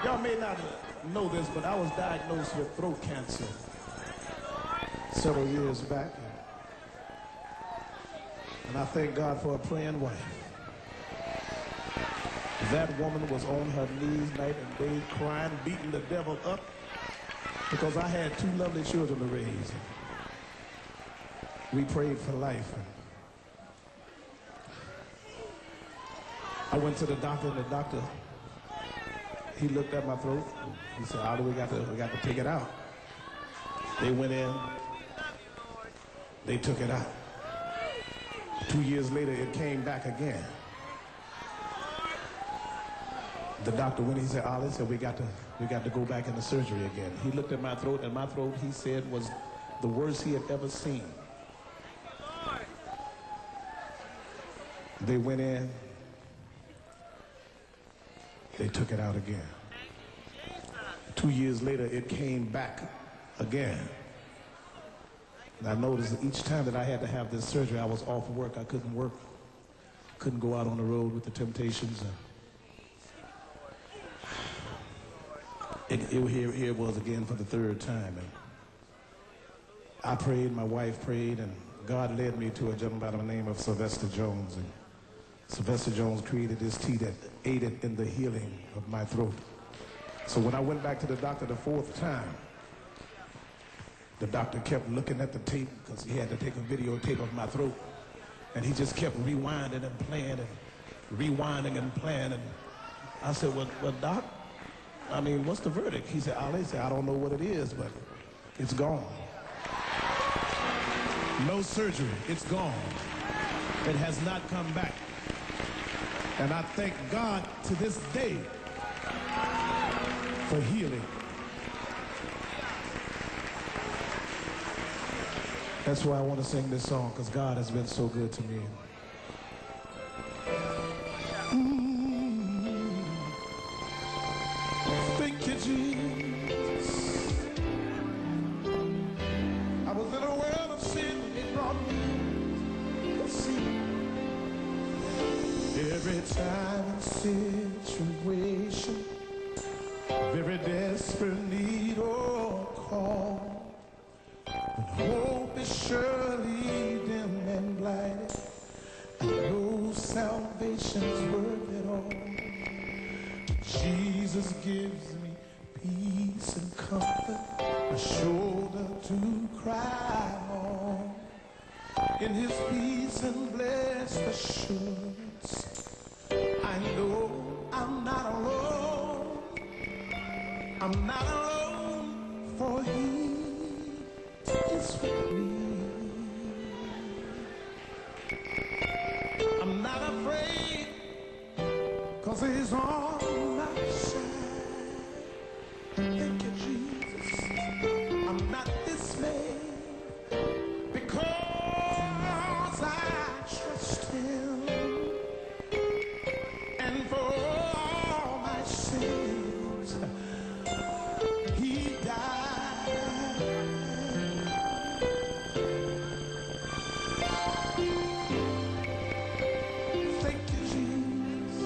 Y'all may not know this, but I was diagnosed with throat cancer several years back. And I thank God for a praying wife. That woman was on her knees night and day crying, beating the devil up because I had two lovely children to raise. We prayed for life. I went to the doctor, and the doctor, he looked at my throat. He said, "Ali, we got to take it out." They went in, they took it out. 2 years later, it came back again. The doctor, when he said, "Ali," said, we got to go back into surgery again. He looked at my throat, and my throat, he said, was the worst he had ever seen. They went in, they took it out again. 2 years later, it came back again. And I noticed that each time that I had to have this surgery, I was off work. I couldn't work, couldn't go out on the road with the temptations. Here it was again for the third time. And I prayed, my wife prayed, and God led me to a gentleman by the name of Sylvester Jones. And Sylvester Jones created this tea that aided in the healing of my throat. So when I went back to the doctor the fourth time, the doctor kept looking at the tape because he had to take a videotape of my throat. And he just kept rewinding and playing and rewinding and playing. And I said, well, Doc, I mean, what's the verdict? He said, "Ali," said, "I don't know what it is, but it's gone. No surgery, it's gone. It has not come back." And I thank God to this day for healing. That's why I want to sing this song, because God has been so good to me. Thank you, Jesus. I was in a world of sin, and it brought me to see. Every time and situation, very desperate need or call, when hope is surely dim and blighted, I know salvation's worth it all. Jesus gives me peace and comfort, a shoulder to cry on. In his peace and blessed assurance, I know I'm not alone. I'm not alone, for he is with me. I'm not afraid, 'cause he's on my side. Thank you, Jesus. I'm not dismayed, because I trust him. And for all my sins, he died. Thank you, Jesus.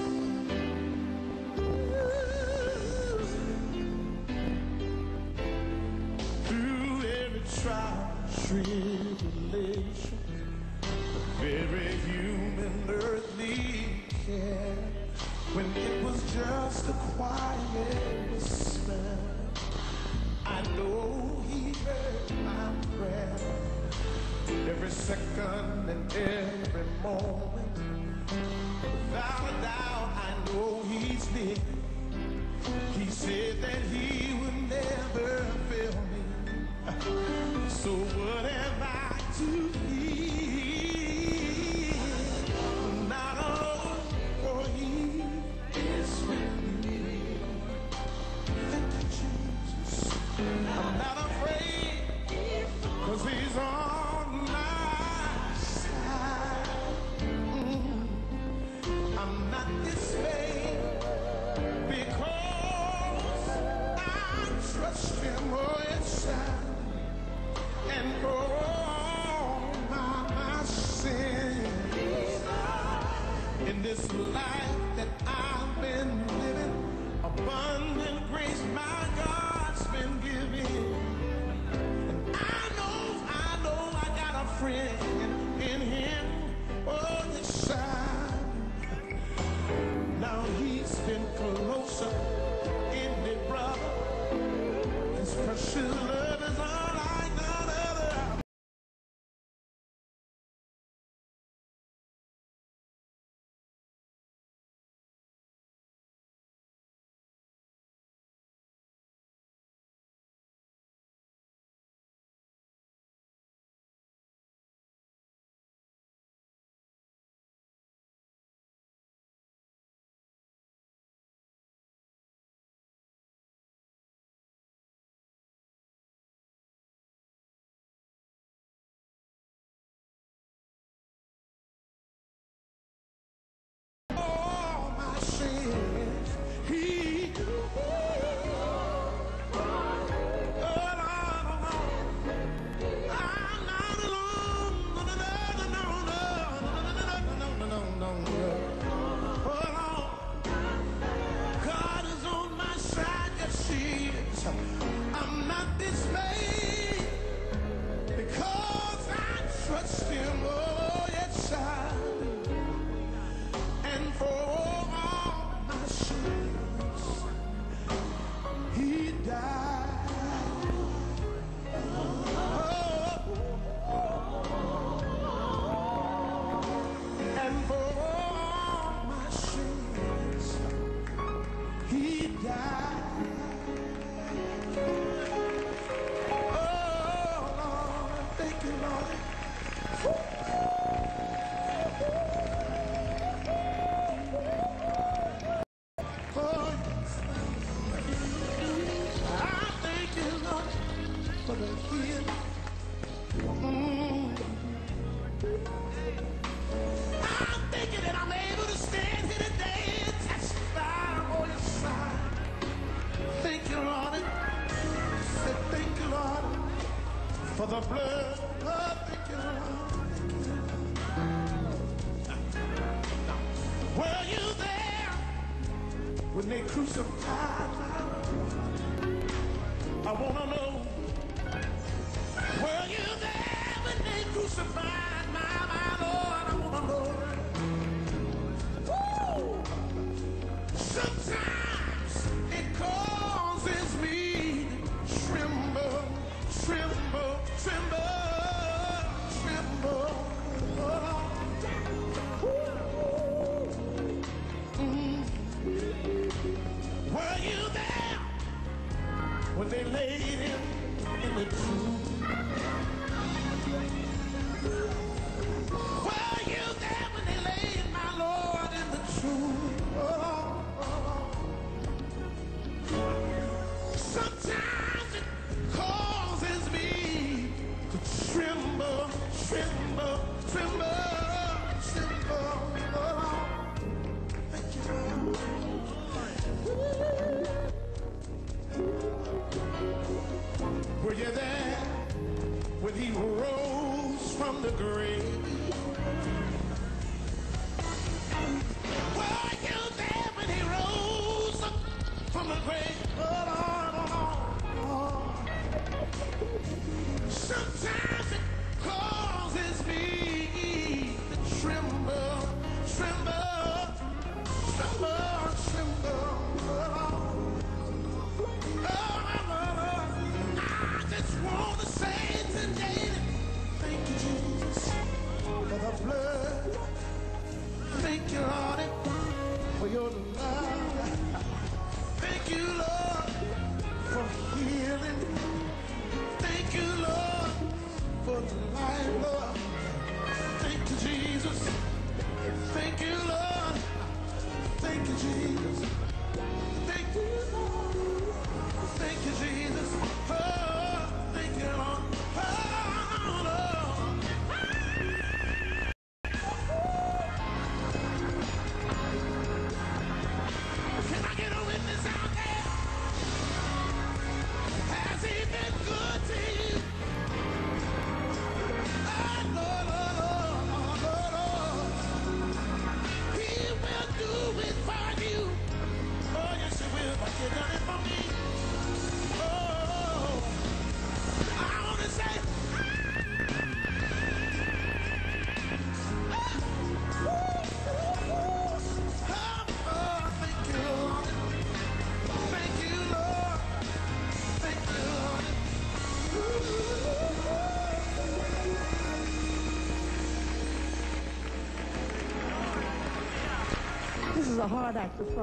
Through every trial, tribulation, very human earthly care, when it was just a quiet whisper, I know he heard my prayer. Every second and every moment, without a doubt, I know he's near. He said that he would never fail me. So what am I to fear? Not alone, for he is with me. Thank you, Jesus. I'm not afraid, 'cause he's on my side. I'm not dismayed, because I trust him. Oh, yes, and for all my sins in this life that I've been living, Abundant grace my God's been giving. And I got a friend in him. Oh, yes, now he's been closer in the brother. His precious love is all I know. All my sins, he I'm not alone. Hold on. God is on my side, yes, he is. I'm not dismayed because I trust him. Oh, yes, I do. And for all my sins, he died. And for all my sins, he died. Oh, Lord, thank you, Lord. Oh, yes. I thank you, Lord, for the healing. I'm thinking that I'm able to stand here today and testify on your side. Thank you, Lord. Say thank you, Lord, for the blood. Oh, thank you, Lord. Were you there when they crucified me? I want to know. Were you there when they crucified my Lord? I want to know. Woo! Sometimes it causes me to tremble, tremble, tremble, tremble. Were you there when they laid him in the tomb? Were you there when they laid my Lord in the tomb? Sometimes it causes me to tremble, tremble, tremble, tremble. Thank you. Were you there a hard act to follow.